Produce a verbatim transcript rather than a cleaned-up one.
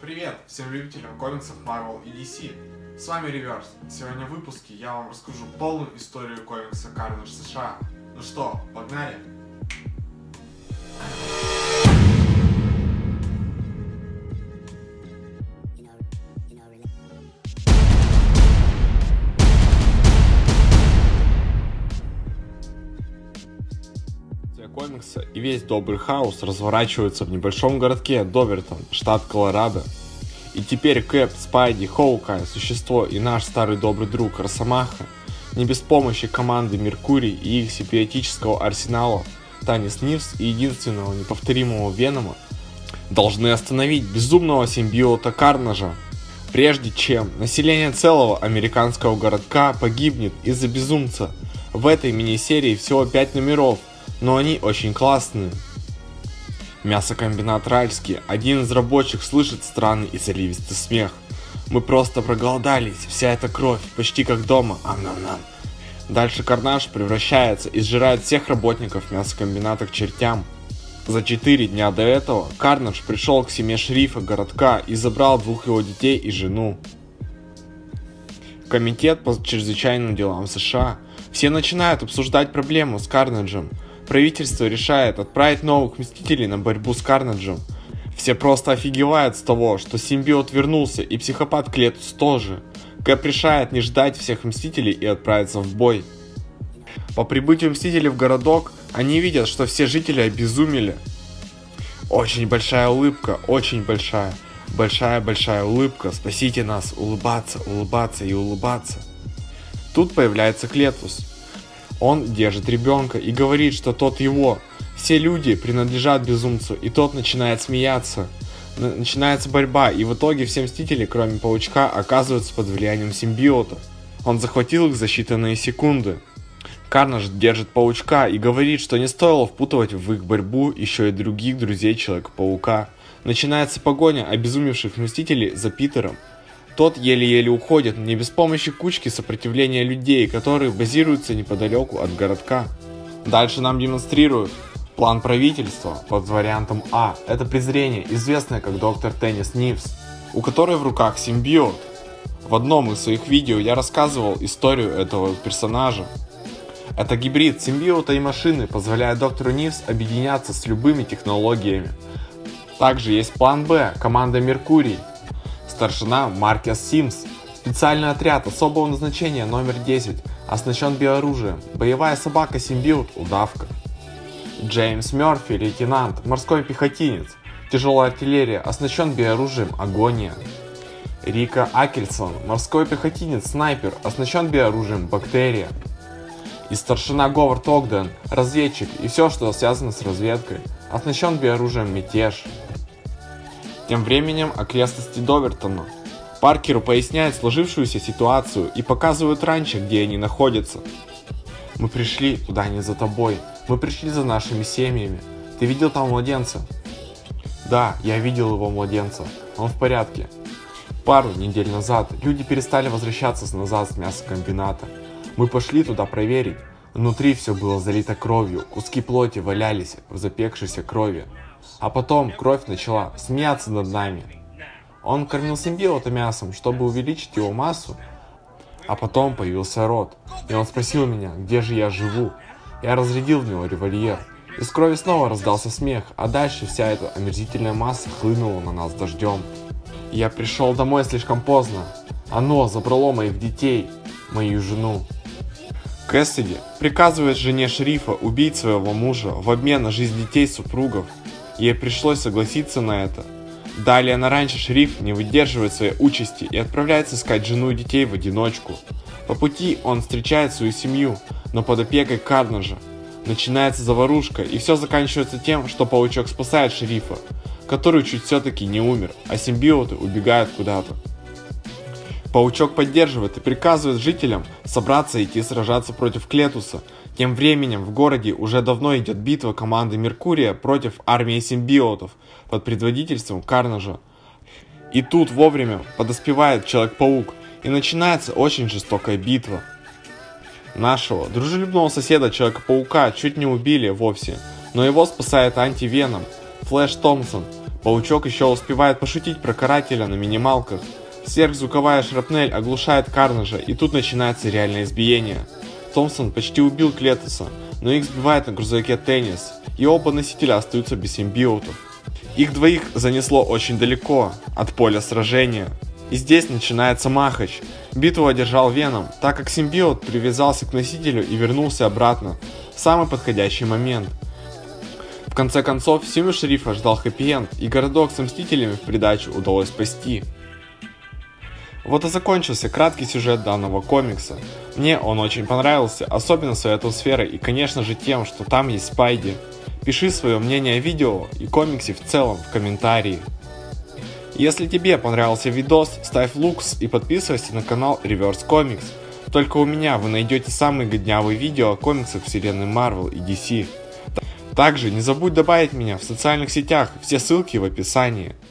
Привет всем любителям комиксов Marvel и ди си. С вами Реверс. Сегодня в выпуске я вам расскажу полную историю комикса Carnage США. Ну что, погнали? Комикса и весь добрый хаос разворачивается в небольшом городке Довертон, штат Колорадо. И теперь Кэп, Спайди, Хоукай, Существо и наш старый добрый друг Росомаха не без помощи команды Меркурий и их симбиотического арсенала Танис Нивс и единственного неповторимого Венома должны остановить безумного симбиота Карнажа, прежде чем население целого американского городка погибнет из-за безумца. В этой мини-серии всего пять номеров, но они очень классные. Мясокомбинат Ральский. Один из рабочих слышит странный и заливистый смех. Мы просто проголодались, вся эта кровь, почти как дома. Ам-нам-нам. Дальше Карнаж превращается и сжирает всех работников мясокомбината к чертям. За четыре дня до этого Карнаж пришел к семье шерифа городка и забрал двух его детей и жену. Комитет по чрезвычайным делам США. Все начинают обсуждать проблему с Карнаджем. Правительство решает отправить новых Мстителей на борьбу с Карнаджем. Все просто офигевают с того, что симбиот вернулся, и психопат Клетус тоже. Кэп решает не ждать всех Мстителей и отправиться в бой. По прибытию Мстителей в городок, они видят, что все жители обезумели. Очень большая улыбка, очень большая. Большая-большая улыбка. Спасите нас, улыбаться, улыбаться и улыбаться. Тут появляется Клетус. Он держит ребенка и говорит, что тот его. Все люди принадлежат безумцу, и тот начинает смеяться. Начинается борьба, и в итоге все Мстители, кроме Паучка, оказываются под влиянием симбиота. Он захватил их за считанные секунды. Карнаж держит Паучка и говорит, что не стоило впутывать в их борьбу еще и других друзей Человека-паука. Начинается погоня обезумевших Мстителей за Питером. Тот еле-еле уходит, не без помощи кучки сопротивления людей, которые базируются неподалеку от городка. Дальше нам демонстрируют план правительства под вариантом А. Это презрение, известное как доктор Танис Нивс, у которой в руках симбиот. В одном из своих видео я рассказывал историю этого персонажа. Это гибрид симбиота и машины, позволяет доктору Нивс объединяться с любыми технологиями. Также есть план Б, команда Меркурий. Старшина Маркес Симс. Специальный отряд особого назначения номер десять. Оснащен биооружием. Боевая собака-симбиот Удавка. Джеймс Мерфи, лейтенант, морской пехотинец. Тяжелая артиллерия, оснащен биооружием Агония. Рика Акельсон, морской пехотинец, снайпер, оснащен биооружием Бактерия. И старшина Говард Огден, разведчик и все, что связано с разведкой, оснащен биооружием Мятеж. Тем временем окрестности Довертона. Паркеру поясняет сложившуюся ситуацию и показывают ранчо, где они находятся. Мы пришли туда не за тобой, мы пришли за нашими семьями. Ты видел там младенца? Да, я видел его младенца, он в порядке. Пару недель назад люди перестали возвращаться назад с мясокомбината. Мы пошли туда проверить. Внутри все было залито кровью, куски плоти валялись в запекшейся крови. А потом кровь начала смеяться над нами. Он кормил симбиота мясом, чтобы увеличить его массу. А потом появился Рот, и он спросил меня, где же я живу. Я разрядил в него револьвер. Из крови снова раздался смех, а дальше вся эта омерзительная масса хлынула на нас дождем. Я пришел домой слишком поздно. Оно забрало моих детей, мою жену. Кэссиди приказывает жене шерифа убить своего мужа в обмен на жизнь детей супругов. Ей пришлось согласиться на это. Далее на ранчо шериф не выдерживает своей участи и отправляется искать жену и детей в одиночку. По пути он встречает свою семью, но под опекой Карнажа. Начинается заварушка, и все заканчивается тем, что Паучок спасает шерифа, который чуть все-таки не умер, а симбиоты убегают куда-то. Паучок поддерживает и приказывает жителям собраться и идти сражаться против Клетуса. Тем временем в городе уже давно идет битва команды Меркурия против армии симбиотов под предводительством Карнажа. И тут вовремя подоспевает Человек-паук, и начинается очень жестокая битва. Нашего дружелюбного соседа Человека-паука чуть не убили вовсе, но его спасает антивеном Флэш Томпсон. Паучок еще успевает пошутить про карателя на минималках. Сверхзвуковая шрапнель оглушает Карнажа, и тут начинается реальное избиение. Томпсон почти убил Клетуса, но их сбивает на грузовике Теннис, и оба носителя остаются без симбиотов. Их двоих занесло очень далеко от поля сражения. И здесь начинается махач. Битву одержал Веном, так как симбиот привязался к носителю и вернулся обратно в самый подходящий момент. В конце концов, семью шерифа ждал хэппи-энд, и городок с Мстителями в придачу удалось спасти. Вот и закончился краткий сюжет данного комикса. Мне он очень понравился, особенно своей атмосферой и, конечно же, тем, что там есть Спайди. Пиши свое мнение о видео и комиксе в целом в комментарии. Если тебе понравился видос, ставь лукс и подписывайся на канал Reverse Comics. Только у меня вы найдете самые годнявые видео о комиксах вселенной Marvel и ди си. Также не забудь добавить меня в социальных сетях, все ссылки в описании.